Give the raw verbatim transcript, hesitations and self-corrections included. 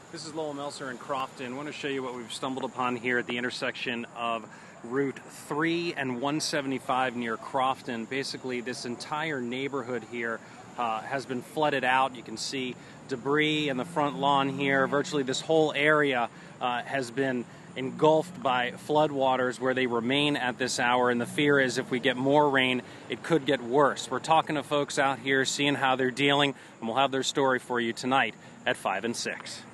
This is Lowell Melser in Crofton. I want to show you what we've stumbled upon here at the intersection of Route three and one seventy-five near Crofton. Basically, this entire neighborhood here uh, has been flooded out. You can see debris in the front lawn here. Virtually this whole area uh, has been engulfed by floodwaters where they remain at this hour, and the fear is if we get more rain, it could get worse. We're talking to folks out here, seeing how they're dealing, and we'll have their story for you tonight at five and six.